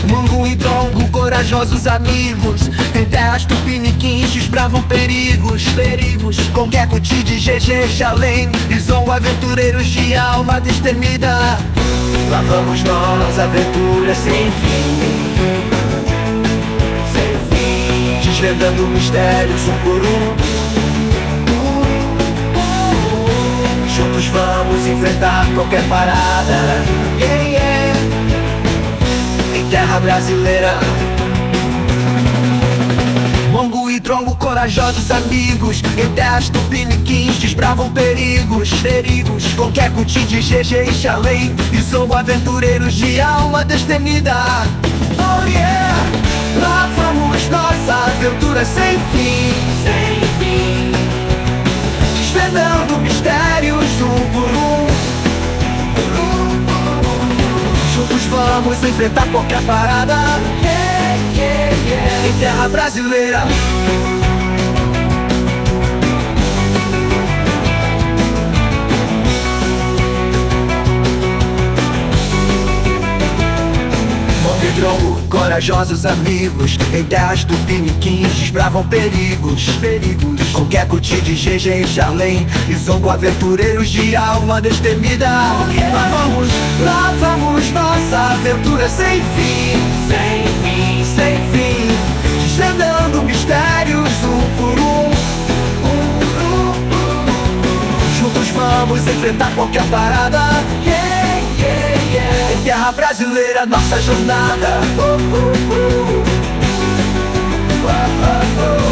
Mongo e Drongo, corajosos amigos, em terras tupiniquins desbravam perigos. Com Queco-Ti de GG, Xalém e Zongo, aventureiros de alma destemida. Lá vamos nós, aventuras sem fim, desvendando mistérios um por um. Juntos vamos enfrentar qualquer parada, em terra brasileira. Mongo e Drongo, corajosos amigos, em terras tupiniquins desbravam perigos. Com Queco-Ti de GG e Xalém e Zongo, aventureiros de alma destemida. Oh yeah! Lá vamos nossa aventura sem fim, desvendando mistérios um por um. Juntos vamos enfrentar qualquer parada, em terra brasileira. Mongo e Drongo, corajosos amigos, em terras tupiniquins desbravam perigos. Com Queco-Ti de GG e Xalém e Zongo, aventureiros de alma destemida. Lá vamos nossa aventura sem fim, desvendando mistérios um por um. Juntos vamos enfrentar qualquer parada, em terra brasileira, nossa jornada.